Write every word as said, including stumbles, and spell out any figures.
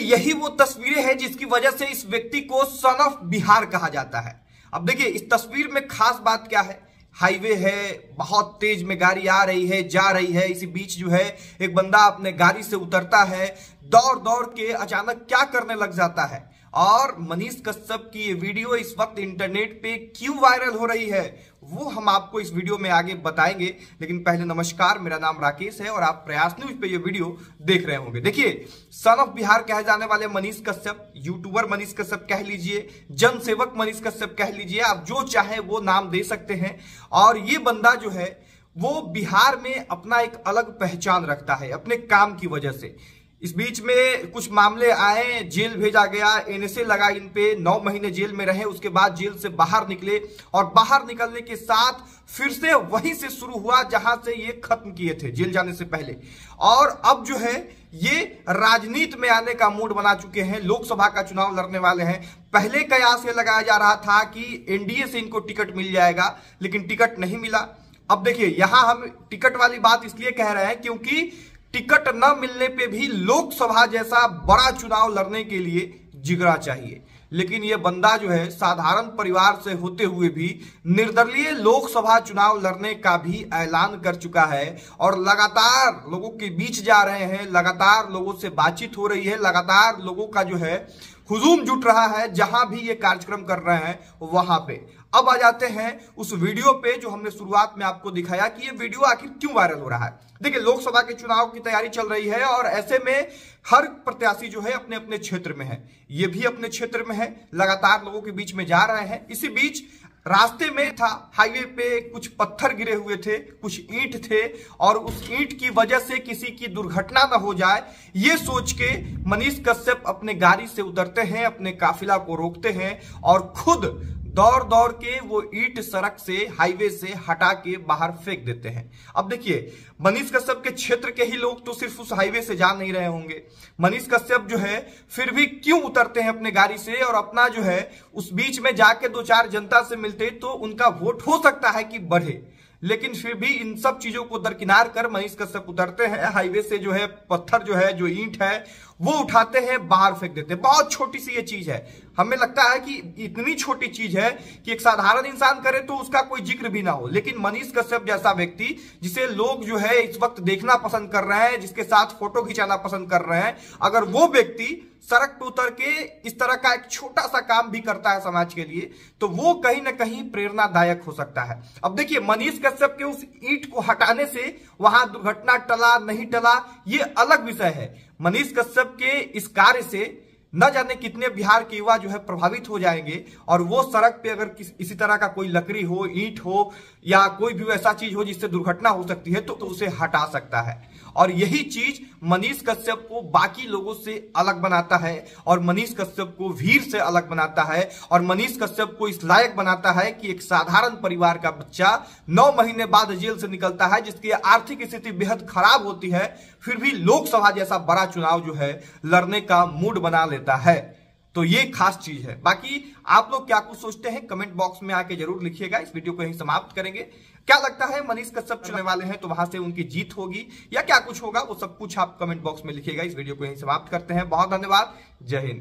यही वो तस्वीरें हैं जिसकी वजह से इस व्यक्ति को सन ऑफ बिहार कहा जाता है। अब देखिए इस तस्वीर में खास बात क्या है, हाईवे है, बहुत तेज में गाड़ी आ रही है, जा रही है, इसी बीच जो है एक बंदा अपने गाड़ी से उतरता है, दौड़ दौड़ के अचानक क्या करने लग जाता है। और मनीष कश्यप की ये वीडियो इस वक्त इंटरनेट पे क्यों वायरल हो रही है वो हम आपको इस वीडियो में आगे बताएंगे। लेकिन पहले नमस्कार, मेरा नाम राकेश है और आप प्रयास न्यूज पे ये वीडियो देख रहे होंगे। देखिए सन ऑफ बिहार कहे जाने वाले मनीष कश्यप, यूट्यूबर मनीष कश्यप कह लीजिए, जनसेवक मनीष कश्यप कह लीजिए, आप जो चाहे वो नाम दे सकते हैं। और ये बंदा जो है वो बिहार में अपना एक अलग पहचान रखता है अपने काम की वजह से। इस बीच में कुछ मामले आए, जेल भेजा गया, एनएसए लगा इन पे, नौ महीने जेल में रहे, उसके बाद जेल से बाहर निकले और बाहर निकलने के साथ फिर से वहीं से शुरू हुआ जहां से ये खत्म किए थे जेल जाने से पहले। और अब जो है ये राजनीति में आने का मूड बना चुके हैं, लोकसभा का चुनाव लड़ने वाले हैं। पहले कयास ये लगाया जा रहा था कि एनडीए से इनको टिकट मिल जाएगा, लेकिन टिकट नहीं मिला। अब देखिए यहां हम टिकट वाली बात इसलिए कह रहे हैं क्योंकि टिकट न मिलने पे भी लोकसभा जैसा बड़ा चुनाव लड़ने के लिए जिगरा चाहिए। लेकिन यह बंदा जो है साधारण परिवार से होते हुए भी निर्दलीय लोकसभा चुनाव लड़ने का भी ऐलान कर चुका है और लगातार लोगों के बीच जा रहे हैं, लगातार लोगों से बातचीत हो रही है, लगातार लोगों का जो है हुजूम जुट रहा है जहां भी ये कार्यक्रम कर रहे हैं वहां पे। अब आ जाते हैं उस वीडियो पे जो हमने शुरुआत में आपको दिखाया कि ये वीडियो आखिर क्यों वायरल हो रहा है। देखिए लोकसभा के चुनाव की तैयारी चल रही है और ऐसे में हर प्रत्याशी जो है अपने अपने क्षेत्र में है, ये भी अपने क्षेत्र में है, लगातार लोगों के बीच में जा रहे हैं। इसी बीच रास्ते में था, हाईवे पे कुछ पत्थर गिरे हुए थे, कुछ ईंट थे और उस ईंट की वजह से किसी की दुर्घटना न हो जाए ये सोच के मनीष कश्यप अपने गाड़ी से उतरते हैं, अपने काफिला को रोकते हैं और खुद दौड़ दौड़ के वो ईंट सड़क से, हाईवे से हटा के बाहर फेंक देते हैं। अब देखिए मनीष कश्यप के क्षेत्र के ही लोग तो सिर्फ उस हाईवे से जा नहीं रहे होंगे, मनीष कश्यप जो है फिर भी क्यों उतरते हैं अपने गाड़ी से और अपना जो है उस बीच में जाके दो चार जनता से मिलते तो उनका वोट हो सकता है कि बढ़े। लेकिन फिर भी इन सब चीजों को दरकिनार कर मनीष कश्यप उतरते हैं, हाईवे से जो है पत्थर जो है, जो ईंट है वो उठाते हैं, बाहर फेंक देते हैं। बहुत छोटी सी ये चीज है, हमें लगता है कि इतनी छोटी चीज है कि एक साधारण इंसान करे तो उसका कोई जिक्र भी ना हो, लेकिन मनीष कश्यप जैसा व्यक्ति जिसे लोग जो है इस वक्त देखना पसंद कर रहे हैं, जिसके साथ फोटो खिंचाना पसंद कर रहे हैं, अगर वो व्यक्ति सड़क पे उतर के इस तरह का एक छोटा सा काम भी करता है समाज के लिए तो वो कहीं ना कहीं प्रेरणादायक हो सकता है। अब देखिए मनीष कश्यप के उस ईंट को हटाने से वहां दुर्घटना टला नहीं टला ये अलग विषय है। मनीष कश्यप के इस कार्य से न जाने कितने बिहार के युवा जो है प्रभावित हो जाएंगे और वो सड़क पे अगर किस, इसी तरह का कोई लकड़ी हो, ईंट हो या कोई भी ऐसा चीज हो जिससे दुर्घटना हो सकती है तो, तो उसे हटा सकता है। और यही चीज मनीष कश्यप को बाकी लोगों से अलग बनाता है और मनीष कश्यप को वीर से अलग बनाता है और मनीष कश्यप को इस लायक बनाता है कि एक साधारण परिवार का बच्चा नौ महीने बाद जेल से निकलता है, जिसकी आर्थिक स्थिति बेहद खराब होती है, फिर भी लोकसभा जैसा बड़ा चुनाव जो है लड़ने का मूड बना लेता है। तो ये खास चीज है। बाकी आप लोग क्या कुछ सोचते हैं कमेंट बॉक्स में आके जरूर लिखिएगा। इस वीडियो को यहीं समाप्त करेंगे। क्या लगता है मनीष कश्यप चुनने वाले हैं तो वहां से उनकी जीत होगी या क्या कुछ होगा वो सब कुछ आप कमेंट बॉक्स में लिखिएगा। इस वीडियो को यहीं समाप्त करते हैं। बहुत धन्यवाद, जय हिंद।